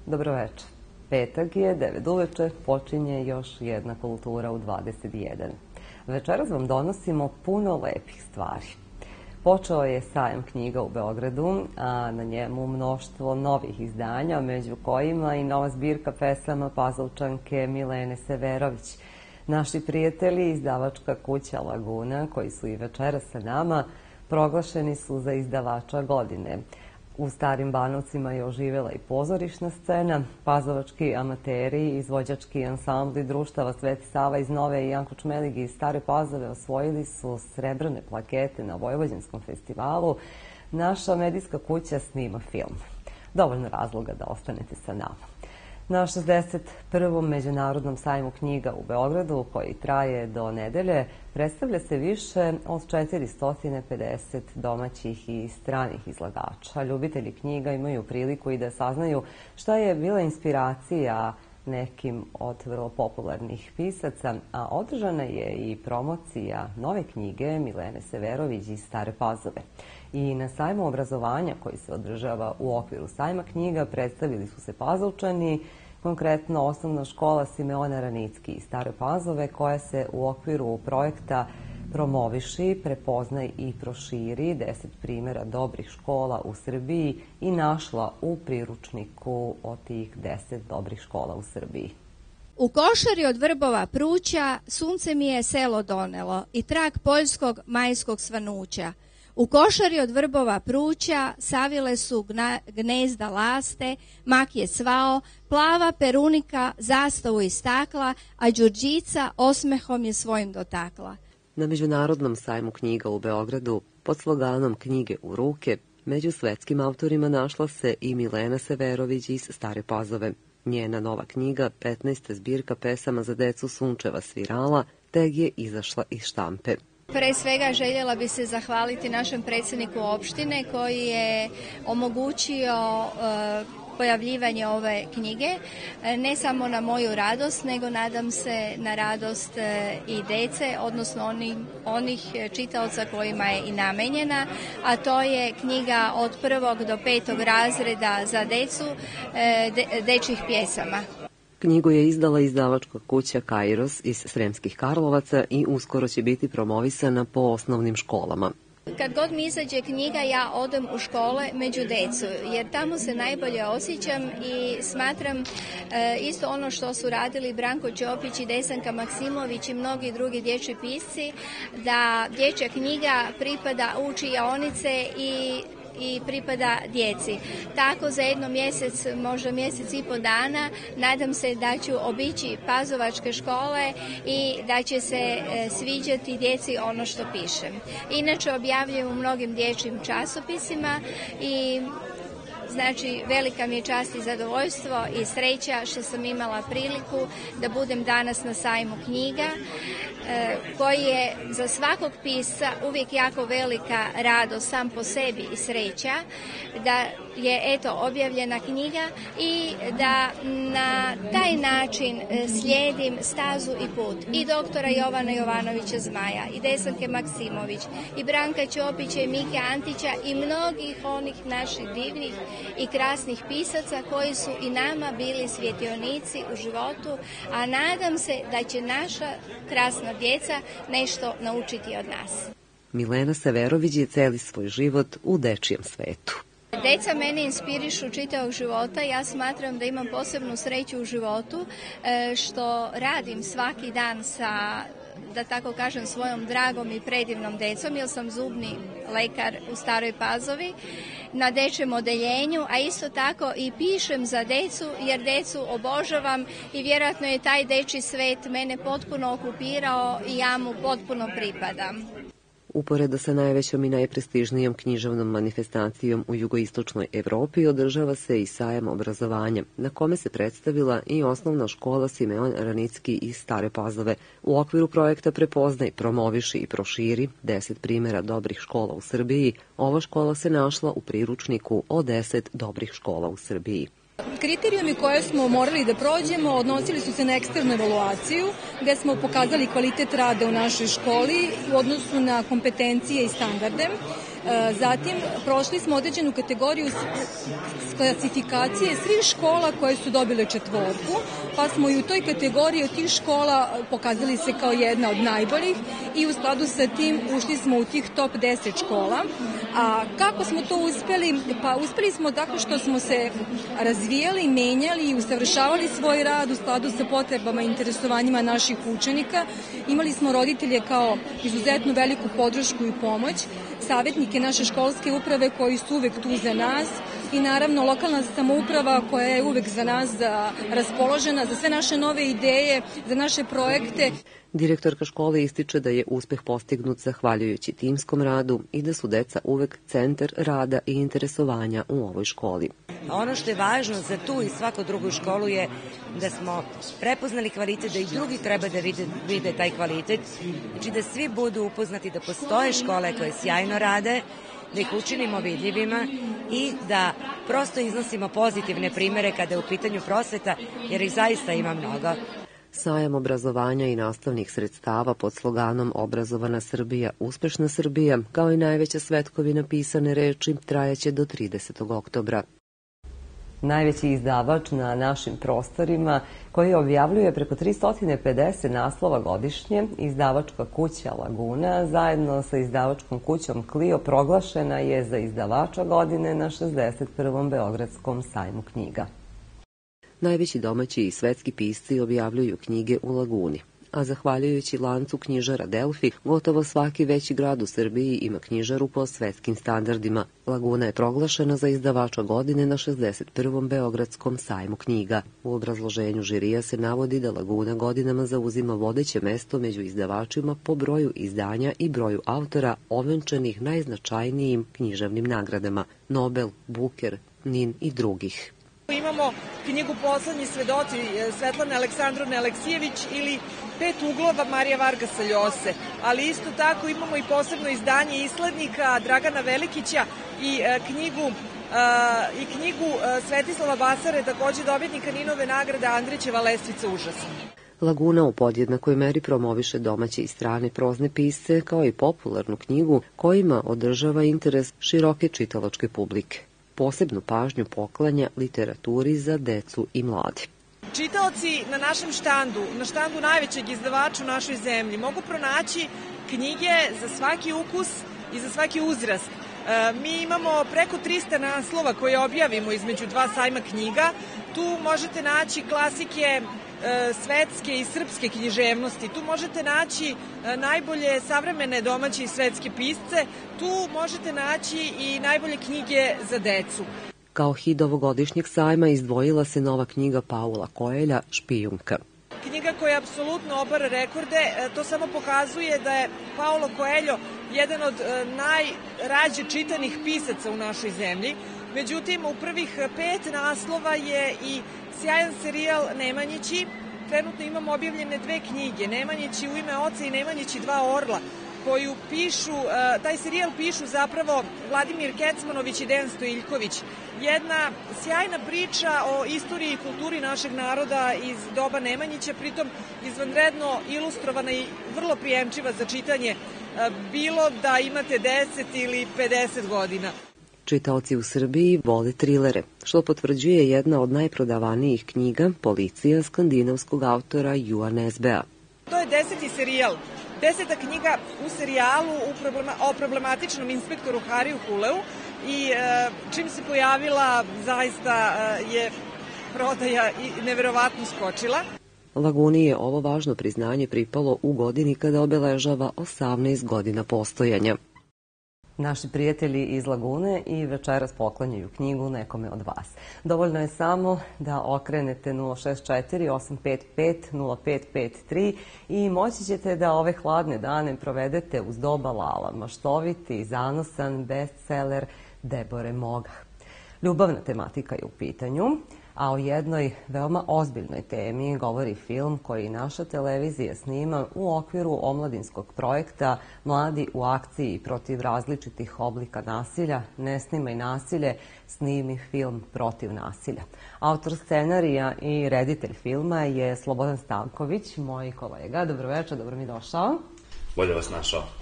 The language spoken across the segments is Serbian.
Dobroveče. Petak je, 9 uveče, počinje još jedna kultura u 21. Večeras vam donosimo puno lepih stvari. Počeo je sajam knjiga u Beogradu, a na njemu mnoštvo novih izdanja, među kojima i nova zbirka pesama Pazovčanke Milene Severović. Naši prijatelji, izdavačka kuća Laguna, koji su i večeras sa nama, proglašeni su za izdavača godine. U Starim Banovcima je oživela i pozorišna scena, pazovački amateri, izvođački ansambli društava Sveti Sava iz Nove i Janko Čmelig iz Stare Pazove osvojili su srebrne plakete na Vojvođanskom festivalu. Naša medijska kuća snima film. Dovoljno razloga da ostanete sa nama. Na 61. Međunarodnom sajmu knjiga u Beogradu, koji traje do nedelje, predstavlja se više od 450 domaćih i stranih izlagača. Ljubitelji knjiga imaju priliku i da saznaju šta je bila inspiracija nekim od vrlo popularnih pisaca, a održana je i promocija nove knjige Milene Severović iz Stare Pazove. I na sajmu obrazovanja koji se održava u okviru sajma knjiga predstavili su se Pazovčani, konkretno osnovna škola Simeona Ranicki iz Stare Pazove, koja se u okviru projekta Promoviši, prepoznaj i proširi 10 primjera dobrih škola u Srbiji i našla u priručniku od tih 10 dobrih škola u Srbiji. U košari od vrbova pruća sunce mi je selo donelo i trag poljskog majskog svanuća. U košari od vrbova pruća savile su gnezda laste, mak je cvao, plava perunika zastavu istakla, a đurđica osmehom je svojim dotakla. Na Međunarodnom sajmu knjiga u Beogradu pod sloganom Knjige u ruke među svetskim autorima našla se i Milena Severović iz Stare Pazove. Njena nova knjiga, 15. zbirka pesama za decu Sunčeva svirala, tek je izašla iz štampe. Pre svega željela bi se zahvaliti našem predsjedniku opštine koji je omogućio pojavljivanje ove knjige, ne samo na moju radost, nego nadam se na radost i dece, odnosno onih čitaoca kojima je i namenjena, a to je knjiga od 1. do 5. razreda za decu dečjih pjesama. Knjigu je izdala izdavačka kuća Kairos iz Sremskih Karlovaca i uskoro će biti promovisana po osnovnim školama. Kad god mi izađe knjiga, ja odem u škole među decu, jer tamo se najbolje osjećam i smatram isto ono što su radili Branko Ćopić i Desanka Maksimović i mnogi drugi dječji pisci, da dječja knjiga pripada učionice i pripada djeci. Tako za jedno mjesec, možda mjesec i po dana, nadam se da ću obići pazovačke škole i da će se sviđati djeci ono što pišem. Inače objavljujem u mnogim dječjim časopisima i znači velika mi je čast i zadovoljstvo i sreća što sam imala priliku da budem danas na sajmu knjiga, koji je za svakog pisca uvijek jako velika radost sam po sebi i sreća da je eto objavljena knjiga i da na taj način slijedim stazu i put i doktora Jovana Jovanovića Zmaja i Desanke Maksimović i Branka Ćopića i Mike Antića i mnogih onih naših divnih i krasnih pisaca koji su i nama bili svjetionici u životu, a nadam se da će naša krasna djeca nešto naučiti od nas. Milena Severović je celi svoj život u dečijem svetu. Deca mene inspirišu čitavog života. Ja smatram da imam posebnu sreću u životu što radim svaki dan sa, da tako kažem, svojom dragom i predivnom decom, jer sam zubni lekar u Staroj Pazovi na dečjem odeljenju, a isto tako i pišem za decu, jer decu obožavam i vjerojatno je taj dečji svet mene potpuno okupirao i ja mu potpuno pripadam. Uporedo sa najvećom i najprestižnijom književnom manifestacijom u jugoistočnoj Evropi održava se i sajam obrazovanja, na kome se predstavila i osnovna škola Simeon Ranicki iz Stare Pazove. U okviru projekta Prepoznaj, promoviši i proširi 10 primjera dobrih škola u Srbiji, ova škola se našla u priručniku o 10 dobrih škola u Srbiji. Kriterijumi koje smo morali da prođemo odnosili su se na eksternu evaluaciju, gde smo pokazali kvalitet rada u našoj školi u odnosu na kompetencije i standarde. Zatim, prošli smo određenu kategoriju klasifikacije svih škola koje su dobile 4, pa smo i u toj kategoriji od tih škola pokazali se kao jedna od najboljih i u skladu sa tim ušli smo u tih top 10 škola. A kako smo to uspeli? Pa uspeli smo tako što smo se razvijali, menjali i usavršavali svoj rad u skladu sa potrebama i interesovanjima naših učenika. Imali smo roditelje kao izuzetno veliku podršku i pomoć, savjetnike naše školske uprave koji su uvek tu za nas i naravno lokalna samouprava koja je uvek za nas raspoložena za sve naše nove ideje, za naše projekte. Direktorka škole ističe da je uspeh postignut zahvaljujući timskom radu i da su deca uvek centar rada i interesovanja u ovoj školi. Ono što je važno za tu i svaku drugu školu je da smo prepoznali kvalitet, da i drugi treba da vide taj kvalitet, znači da svi budu upoznati da postoje škole koje sjajno rade, da ih učinimo vidljivima i da prosto iznosimo pozitivne primere kada je u pitanju prosveta, jer ih zaista ima mnogo. Sajam obrazovanja i nastavnih sredstava pod sloganom Obrazovana Srbija, uspešna Srbija, kao i najveća svetkovina pisane reči, trajaće do 30. oktobra. Najveći izdavač na našim prostorima, koji objavljuje preko 350 naslova godišnje, izdavačka kuća Laguna, zajedno sa izdavačkom kućom Clio, proglašena je za izdavača godine na 61. Beogradskom sajmu knjiga. Najveći domaći i svetski pisci objavljuju knjige u Laguni, a zahvaljujući lancu knjižara Delfi, gotovo svaki veći grad u Srbiji ima knjižaru po svetskim standardima. Laguna je proglašena za izdavača godine na 61. Beogradskom sajmu knjiga. U obrazloženju žirija se navodi da Laguna godinama zauzima vodeće mesto među izdavačima po broju izdanja i broju autora ovenčanih najznačajnijim književnim nagradama – Nobel, Buker, Nin i drugih. Imamo knjigu Poslednji svedoci Svetlane Aleksandrovne Aleksijević ili Pet uglova Marija Vargasa Ljose, ali isto tako imamo i posebno izdanje islednika Dragana Velikića i knjigu Svetislava Basare, takođe dobitnika Ninove nagrade Andrićeva Lestvica užasa. Laguna u podjednakoj meri promoviše domaće i strane prozne pisce, kao i popularnu knjigu kojima održava interes široke čitalačke publike. Posebnu pažnju poklanja literaturi za decu i mlade. Čitaoci na našem štandu, na štandu najvećeg izdavača u našoj zemlji, mogu pronaći knjige za svaki ukus i za svaki uzrast. Mi imamo preko 300 naslova koje objavimo između 2 sajma knjiga. Tu možete naći klasike svetske i srpske književnosti. Tu možete naći najbolje savremene domaće i svetske pisce. Tu možete naći i najbolje knjige za decu. Kao hit ovogodišnjeg sajma izdvojila se nova knjiga Paula Coelha, Špijunka. Knjiga koja apsolutno obara rekorde, to samo pokazuje da je Paulo Coelho jedan od najrađe čitanih pisaca u našoj zemlji. Međutim, u prvih 5 naslova je i sjajan serijal Nemanjići. Trenutno imamo objavljene 2 knjige, Nemanjići u ime oca i Nemanjići 2 orla, koju pišu, taj serijal pišu zapravo Vladimir Kecmanović i Dejan Stojiljković. Jedna sjajna priča o istoriji i kulturi našeg naroda iz doba Nemanjića, pritom izvanredno ilustrovana i vrlo prijemčiva za čitanje, bilo da imate 10 ili 50 godina. Čitaoci u Srbiji vole trilere, što potvrđuje jedna od najprodavanijih knjiga Policija skandinavskog autora Juan Nesbea. To je 10. serijal. 10. knjiga u serijalu o problematičnom inspektoru Hariju Huleu i čim se pojavila zaista je prodaja neverovatno skočila. Laguni je ovo važno priznanje pripalo u godini kada obeležava 18 godina postojanja. Naši prijatelji iz Lagune i večeras poklanjaju knjigu nekome od vas. Dovoljno je samo da okrenete 064 855 0553 i moći ćete da ove hladne dane provedete uz doba Lala, maštoviti, zanosan bestseller Debore Mogah. Ljubavna tematika je u pitanju, a o jednoj veoma ozbiljnoj temi govori film koji naša televizija snima u okviru omladinskog projekta Mladi u akciji protiv različitih oblika nasilja, ne snimaj nasilje, snimi film protiv nasilja. Autor scenarija i reditelj filma je Slobodan Stanković, moj kolega. Dobro večer, dobro mi došao. Bolje vas našao.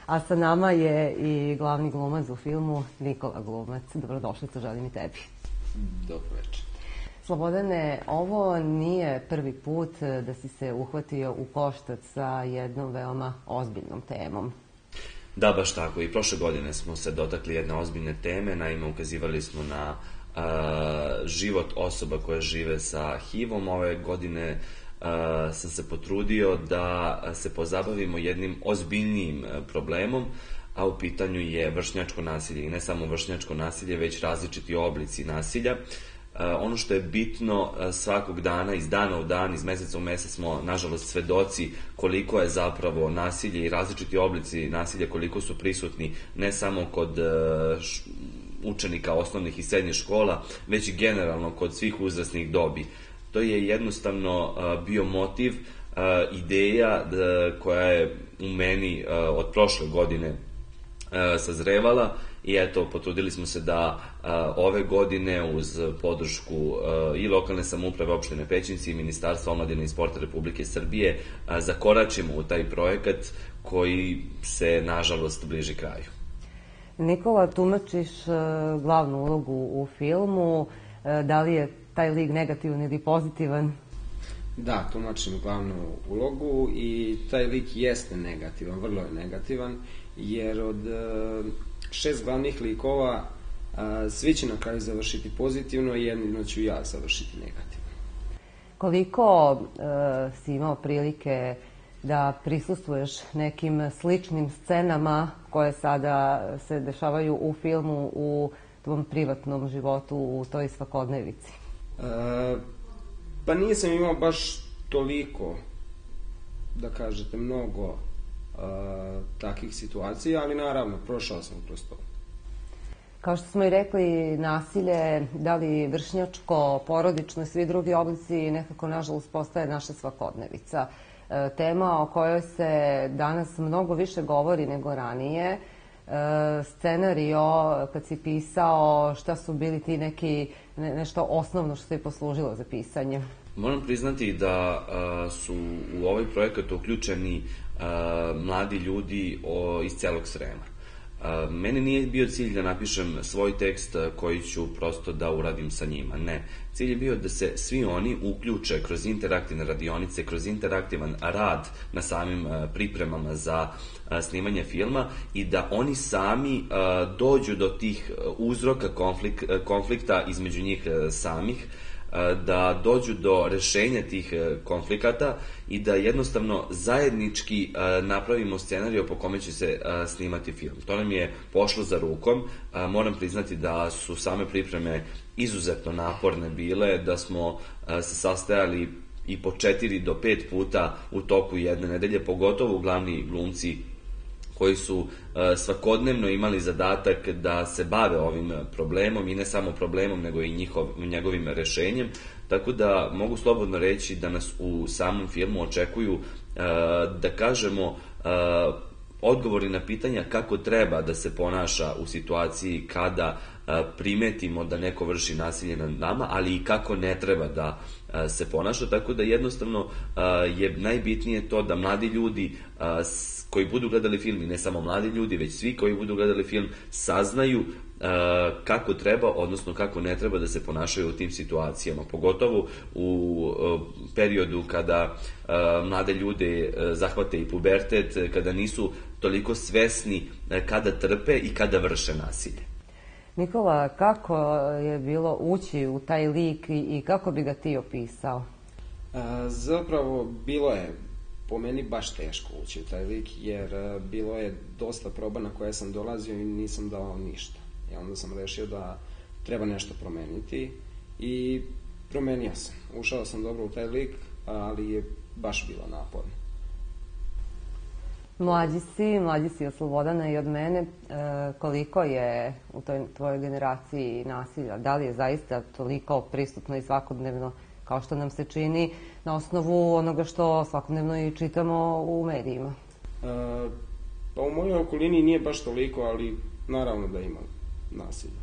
A sa nama je i glavni glumac u filmu, Nikola Glumac. Dobrodošlicu, želim i tebi. Dobro večer. Slobodane, ovo nije prvi put da si se uhvatio u koštac sa jednom veoma ozbiljnom temom. Da, baš tako. I prošle godine smo se dotakli jedne ozbiljne teme. Naime, ukazivali smo na život osoba koje žive sa HIV-om. Ove godine sam se potrudio da se pozabavimo jednim ozbiljnijim problemom, a u pitanju je vršnjačko nasilje. I ne samo vršnjačko nasilje, već različiti oblici nasilja. Ono što je bitno, svakog dana, iz dana u dan, iz meseca u mesec smo, nažalost, svedoci koliko je zapravo nasilje i različiti oblici nasilja, koliko su prisutni ne samo kod učenika osnovnih i srednjih škola, već i generalno kod svih uzrasnih dobi. To je jednostavno bio motiv, ideja koja je u meni od prošle godine sazrevala i eto, potrudili smo se da ove godine uz podršku i lokalne samouprave opštine Pećinci i Ministarstva omladine i sporta Republike Srbije zakoračimo u taj projekat koji se, nažalost, bliži kraju. Nikola, tumačiš glavnu ulogu u filmu. Da li je taj lik negativan ili pozitivan? Da, tumačim glavnu ulogu i taj lik jeste negativan, vrlo je negativan, jer od 6 glavnih likova svi će na kraju završiti pozitivno i jedino ću ja završiti negativno. Koliko si imao prilike da prisustvuješ nekim sličnim scenama koje sada se dešavaju u filmu, u tvom privatnom životu, u toj svakodnevici? Pa nisam imao baš toliko, da kažete, mnogo takvih situacija, ali naravno, prošao sam kroz to. Kao što smo i rekli, nasilje, da li vršnjačko, porodično i svi drugi oblici nekako, nažalost, postaje naša svakodnevica. Tema o kojoj se danas mnogo više govori nego ranije. Scenario, kad si pisao, šta su bili ti nešto osnovno što je poslužilo za pisanje? Moram priznati da su u ovaj projekat uključeni mladi ljudi iz celog Srema. Mene nije bio cilj da napišem svoj tekst koji ću prosto da uradim sa njima, ne. Cilj je bio da se svi oni uključe kroz interaktivne radionice, kroz interaktivan rad na samim pripremama za snimanje filma i da oni sami dođu do tih uzroka konflikta između njih samih, da dođu do rešenja tih konflikata i da jednostavno zajednički napravimo scenariju po kome će se snimati film. To nam je pošlo za rukom. Moram priznati da su same pripreme izuzetno naporne bile, da smo se sastajali i po 4 do 5 puta u toku jedne nedelje, pogotovo glavni glumci koji su svakodnevno imali zadatak da se bave ovim problemom i ne samo problemom, nego i njegovim rešenjem. Tako da mogu slobodno reći da nas u samom filmu očekuju, da kažemo, odgovori na pitanja kako treba da se ponaša u situaciji kada primetimo da neko vrši nasilje nad nama, ali i kako ne treba da se ponaša, tako da jednostavno je najbitnije to da mladi ljudi koji budu gledali film, i ne samo mladi ljudi, već svi koji budu gledali film, saznaju kako treba, odnosno kako ne treba da se ponašaju u tim situacijama, pogotovo u periodu kada mlade ljude zahvate i pubertet, kada nisu toliko svesni kada trpe i kada vrše nasilje. Nikola, kako je bilo ući u taj lik i kako bi ga ti opisao? Zapravo, bilo je po meni baš teško ući u taj lik, jer bilo je dosta proba na koje sam dolazio i nisam dao ništa. I onda sam rešio da treba nešto promeniti i promenio sam. Ušao sam dobro u taj lik, ali je baš bilo naporno. Mlađi si od Slobodana i od mene. Koliko je u toj tvojoj generaciji nasilja? Da li je zaista toliko prisutno i svakodnevno kao što nam se čini na osnovu onoga što svakodnevno i čitamo u medijima? Pa u mojoj okolini nije baš toliko, ali naravno da ima nasilja.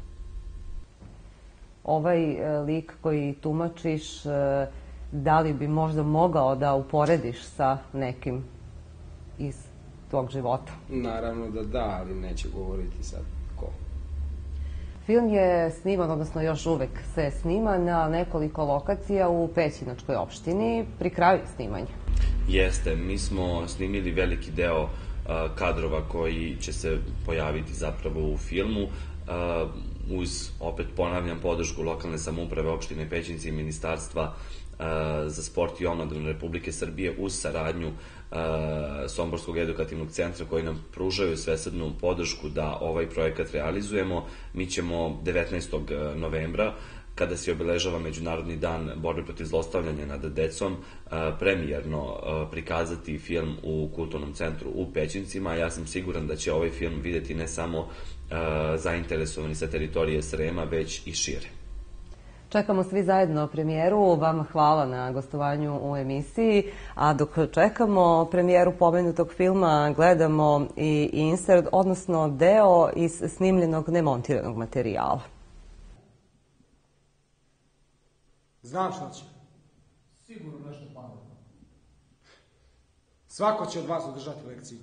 Ovaj lik koji tumačiš, da li bi možda mogao da uporediš sa nekim iz tvog života? Naravno da da, ali neće govoriti sad ko. Film je sniman, odnosno još uvek se snima na nekoliko lokacija u Pećinačkoj opštini, pri kraju snimanja. Jeste, mi smo snimili veliki deo kadrova koji će se pojaviti zapravo u filmu, uz, opet ponavljam, podršku lokalne samouprave opštine Pećinci i Ministarstva za sport i omladinu Republike Srbije uz saradnju Somborskog edukativnog centra koji nam pružaju svesrdnu podršku da ovaj projekat realizujemo. Mi ćemo 19. novembra, kada se obeležava Međunarodni dan borbe protiv zlostavljanja nad decom, premijerno prikazati film u Kulturnom centru u Pećincima. Ja sam siguran da će ovaj film videti ne samo zainteresovani sa teritorije Srema, već i šire. Čekamo svi zajedno premijeru. Vama hvala na gostovanju u emisiji. A dok čekamo premijeru pomenutog filma, gledamo i insert, odnosno deo iz snimljenog nemontiranog materijala. Znam šta će. Sigurno nešto pametno. Svako će od vas održati lekciju.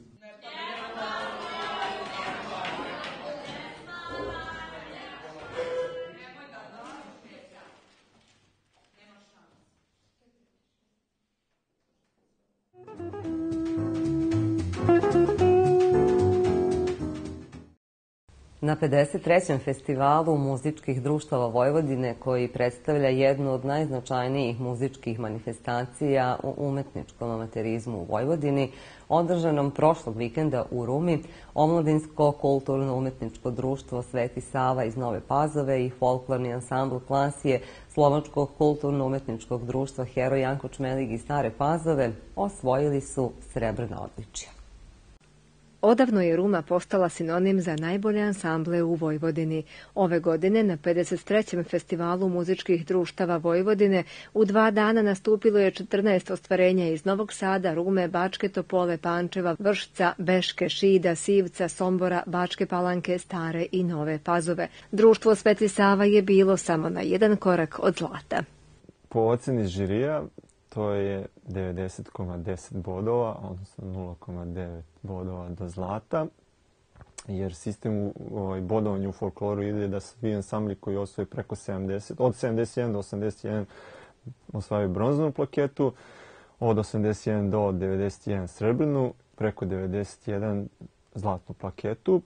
Na 53. festivalu muzičkih društava Vojvodine, koji predstavlja jednu od najznačajnijih muzičkih manifestacija u umetničkom amaterizmu u Vojvodini, održanom prošlog vikenda u Rumi, Omladinsko kulturno-umetničko društvo Sveti Sava iz Nove Pazove i folklorni ansambl Klasije Slovačkog kulturno-umetničkog društva Heroj Janko Čmelig iz Stare Pazove osvojili su srebrna odličja. Odavno je Ruma postala sinonim za najbolje ansamble u Vojvodini. Ove godine na 53. festivalu muzičkih društava Vojvodine u 2 dana nastupilo je 14 ostvarenja iz Novog Sada, Rume, Bačke Topole, Pančeva, Vršca, Beške, Šida, Sivca, Sombora, Bačke Palanke, Stare i Nove Pazove. Društvo Sveti Sava je bilo samo na 1 korak od zlata. Po oceni žirija to je 90,10 bodova, odnosno 0,9 bodova do zlata, jer sistem bodovanja u folkloru ide da svi ansambli koji osvoje preko 70, od 71 do 81 osvajaju bronzanu plaketu, od 81 do 91 srebrnu, preko 91 zlatnu plaketu.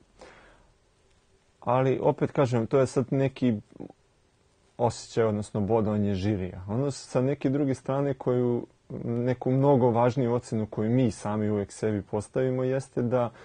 Ali, opet kažem, to je sad neki osjećaj, odnosno bodovanje žirija. Ono sa neke druge strane neku mnogo važniju ocenu koju mi sami uvek sebi postavimo jeste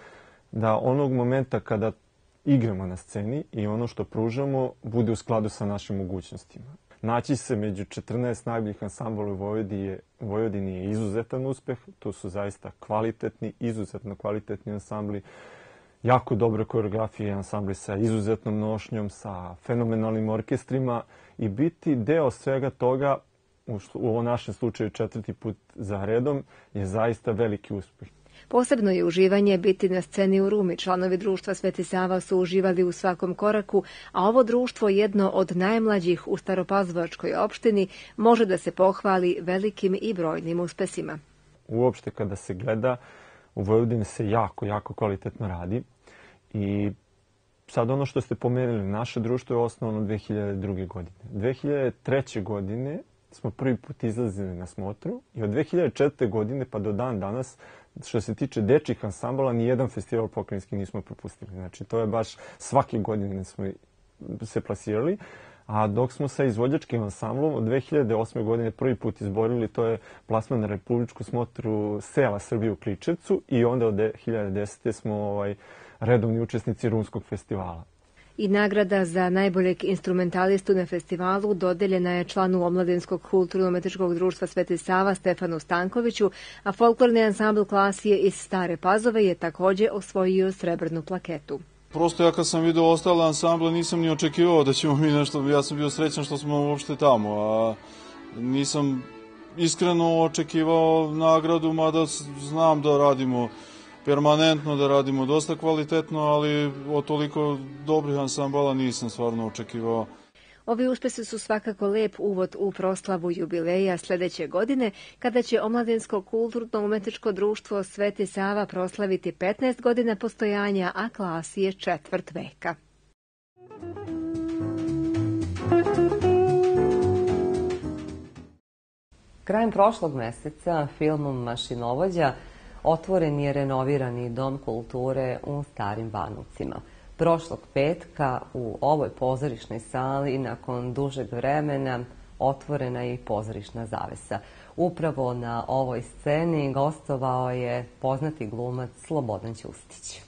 da onog momenta kada igramo na sceni i ono što pružamo bude u skladu sa našim mogućnostima. Naći se među 14 najboljih ansambla u Vojvodini je izuzetan uspeh. To su zaista kvalitetni, izuzetno kvalitetni ansambli, jako dobre koreografije, ansambli sa izuzetnom nošnjom, sa fenomenalnim orkestrima i biti deo svega toga, u ovom našem slučaju 4. put za redom, je zaista veliki uspeh. Posebno je uživanje biti na sceni u Rumi. Članovi društva Sveti Sava su uživali u svakom koraku, a ovo društvo, jedno od najmlađih u Staropazovačkoj opštini, može da se pohvali velikim i brojnim uspesima. Uopšte kada se gleda, u Vojvodini se jako kvalitetno radi i sad ono što ste pomenuli, naše društvo je osnovano 2002. godine. 2003. godine smo prvi put izlazili na smotru i od 2004. godine pa do dan danas, što se tiče dečjih ansambala, nijedan festival pokrajinski nismo propustili. Znači, to je baš svake godine smo se plasirali. A dok smo sa izvođačkim ansamblom od 2008. godine prvi put izborili, to je plasman na republičku smotru Sela Srbije u Kličevcu i onda od 2010. smo redovni učesnici Rumskog festivala. I nagrada za najboljeg instrumentalistu na festivalu dodeljena je članu Omladinskog kulturno-umetničkog društva Sveti Sava Stefanu Stankoviću, a folklorni ansambl Klasije iz Stare Pazove je takođe osvojio srebrnu plaketu. Prosto ja kad sam vidio ostale ansamble nisam ni očekivao da ćemo mi nešto, ja sam bio srećan što smo uopšte tamo, a nisam iskreno očekivao nagradu, mada znam da radimo permanentno, da radimo dosta kvalitetno, ali od toliko dobrih ansambala nisam stvarno očekivao. Ovi uspesi su svakako lep uvod u proslavu jubileja sljedeće godine, kada će Omladinsko kulturno-umetničko društvo Sveti Sava proslaviti 15 godina postojanja, a Klasi je 1/4 veka. Krajem prošlog meseca filmom Mašinovođa otvoren je renovirani Dom kulture u Starim Banovcima. Prošlog petka u ovoj pozorišnoj sali nakon dužeg vremena otvorena je i pozorišna zavesa. Upravo na ovoj sceni gostovao je poznati glumac Slobodan Ćustić.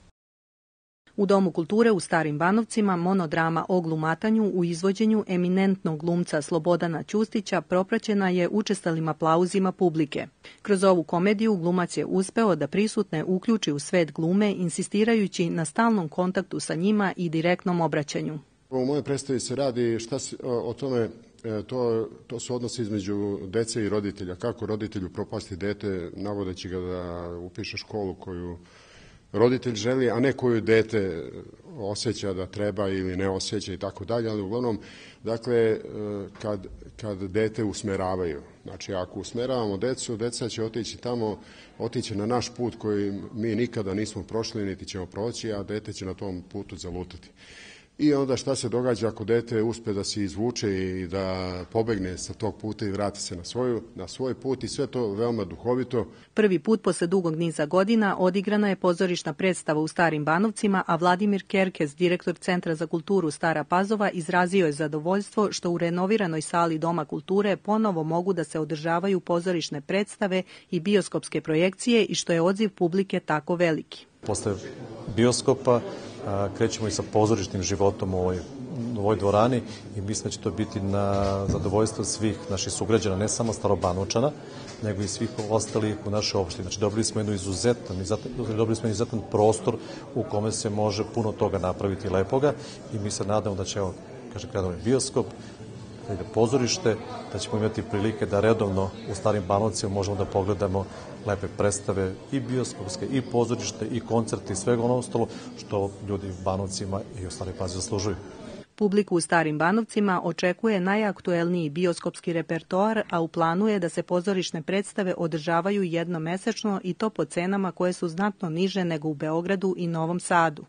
U Domu kulture u Starim Banovcima monodrama o glumatanju u izvođenju eminentnog glumca Slobodana Ćustića propraćena je učestalim aplauzima publike. Kroz ovu komediju glumac je uspeo da prisutne uključi u svet glume, insistirajući na stalnom kontaktu sa njima i direktnom obraćanju. U mojoj predstavi se radi o tome, to su odnosi između dece i roditelja. Kako roditelju propasti dete navodeći ga da upiše školu koju roditelj želi, a ne koju dete osjeća da treba ili ne osjeća i tako dalje, ali uglavnom, dakle, kad dete usmeravaju, znači ako usmeravamo decu, deca će otići tamo, otići na naš put koji mi nikada nismo prošli, niti ćemo proći, a dete će na tom putu zalutati. I onda šta se događa ako dete uspe da se izvuče i da pobegne sa tog puta i vrati se na svoj put i sve to veoma duhovito. Prvi put posle dugog niza godina odigrana je pozorišna predstava u Starim Banovcima, a Vladimir Kerkez, direktor Centra za kulturu Stara Pazova, izrazio je zadovoljstvo što u renoviranoj sali Doma kulture ponovo mogu da se održavaju pozorišne predstave i bioskopske projekcije i što je odziv publike tako veliki. Posle bioskopa krećemo i sa pozorišnim životom u ovoj dvorani i mislim da će to biti na zadovoljstvo svih naših sugrađana, ne samo Starobanovčana, nego i svih ostalih u našoj opštini. Znači, dobili smo izuzetan prostor u kome se može puno toga napraviti lepoga i mi se nadamo da će, krenuo bioskop, da ide pozorište, da ćemo imati prilike da redovno u Starim Banovcima možemo da pogledamo lepe predstave i bioskopske, i pozorište, i koncerti, i svega ono ostalo što ljudi u Banovcima i u Staroj Pazovi zaslužuju. Publiku u Starim Banovcima očekuje najaktuelniji bioskopski repertoar, a u planu je da se pozorišne predstave održavaju jednomesečno i to po cenama koje su znatno niže nego u Beogradu i Novom Sadu.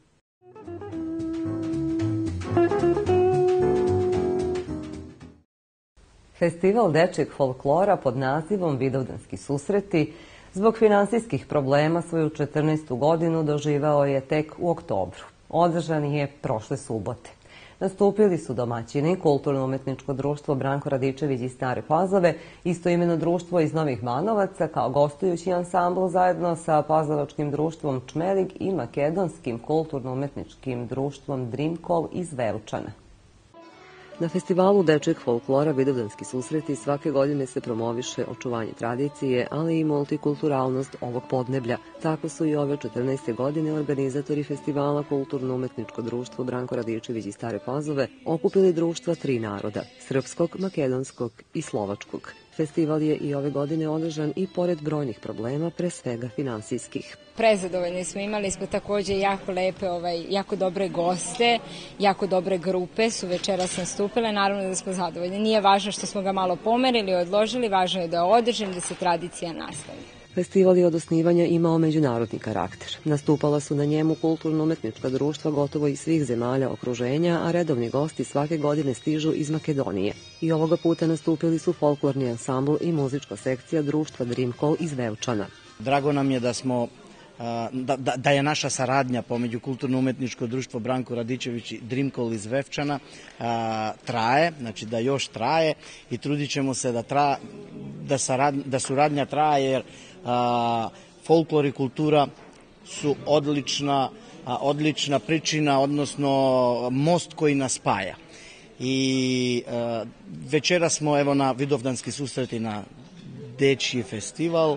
Festival dečijeg folklora pod nazivom Vidovdanski susreti zbog finansijskih problema svoju 14. godinu doživao je tek u oktobru. Održan je prošle subote. Nastupili su domaćini Kulturno-umetničko društvo Branko Radičević iz Stare Pazove, istoimeno društvo iz Novih Banovaca, kao gostujući ansambl zajedno sa Pazovačkim društvom Čmelig i makedonskim kulturno-umetničkim društvom Drimkol iz Vevčana. Na festivalu dečijeg folklora Vidovdanski susreti svake godine se promoviše očuvanje tradicije, ali i multikulturalnost ovog podneblja. Tako su i ove 14. godine organizatori festivala Kulturno-umetničko društvo Branko Radičević iz Stare Pazove okupili društva 3 naroda, srpskog, makedonskog i slovačkog. Festival je i ove godine održan i pored brojnih problema, pre svega finansijskih. Prezadovoljni smo, imali smo takođe jako lepe, jako dobre goste, jako dobre grupe su večeras nastupile, naravno da smo zadovoljni. Nije važno što smo ga malo pomerili, odložili, važno je da je održan, da se tradicija nastavi. Festival je od osnivanja imao međunarodni karakter. Nastupala su na njemu kulturno-umetnička društva gotovo iz svih zemalja okruženja, a redovni gosti svake godine stižu iz Makedonije. I ovoga puta nastupili su folklorni ansambl i muzička sekcija društva Drimkol iz Vevčana. Drago nam je da je naša saradnja pomeđu Kulturno-umetničko društvo Branko Radičević i Drimkol iz Vevčana traje, znači da još traje i trudit ćemo se da suradnja traje jer folklor i kultura su odlična pričina, odnosno most koji nas spaja. I večera smo evo na Vidovdanski susreti na dečiji festival.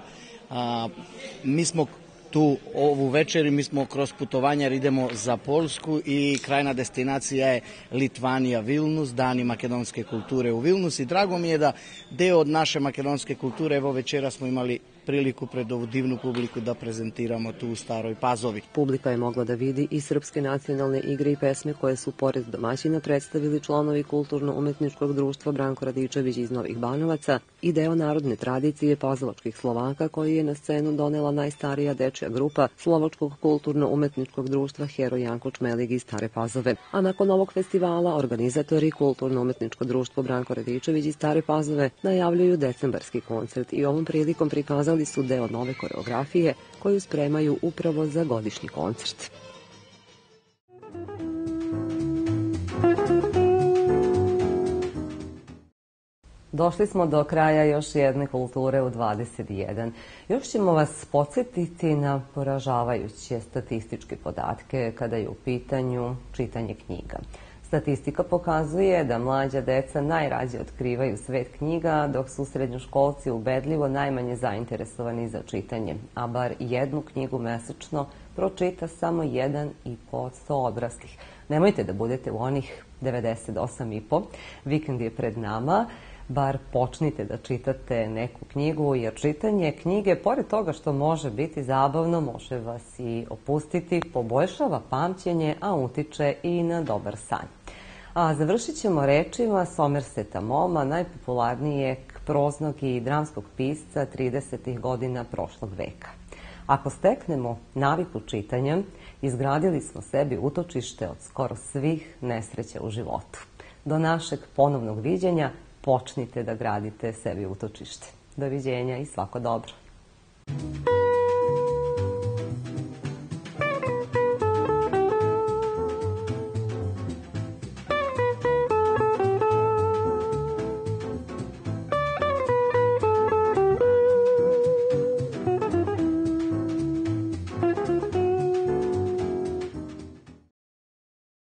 Mi smo tu ovu večer i mi smo kroz putovanja jer idemo za Poljsku i krajna destinacija je Litvanija, Vilnus, Dani makedonske kulture u Vilnus i drago mi je da deo od naše makedonske kulture, evo večera smo imali priliku pred ovu divnu publiku da prezentiramo tu u Staroj Pazovi. Publika je mogla da vidi i srpske nacionalne igre i pesme koje su pored domaćina predstavili članovi Kulturno-umetničkog društva Branko Radičević iz Novih Banovaca i deo narodne tradicije pazovačkih Slovaka koji je na scenu donela najstarija dečja grupa Slovačkog kulturno-umetničkog društva Heroj Janko Čmelig iz Stare Pazove. A nakon ovog festivala organizatori Kulturno-umetničko društvo Branko Radičević iz Stare Pazove najavljuju decembarski koncert i ovom prilikom prikazali su deo nove koreografije koju spremaju upravo za godišnji koncert. Došli smo do kraja još jedne kulture u 21. Još ćemo vas podsjetiti na poražavajuće statističke podatke kada je u pitanju čitanje knjiga. Statistika pokazuje da mlađa deca najrađe otkrivaju svet knjiga, dok su srednjoškolci ubedljivo najmanje zainteresovani za čitanje, a bar jednu knjigu mesečno pročita samo 1,5% odraslih. Nemojte da budete u onih 98,5%. Vikend je pred nama. Bar počnite da čitate neku knjigu, jer čitanje knjige, pored toga što može biti zabavno, može vas i opustiti, poboljšava pamćenje, a utiče i na dobar san. A završit ćemo rečima Somerseta Maugha, najpopularnijeg proznog i dramskog pisca 30. godina prošlog veka. Ako steknemo naviku čitanja, izgradili smo sebi utočište od skoro svih nesreća u životu. Do našeg ponovnog viđenja počnite da gradite sebi utočište. Doviđenja i svako dobro.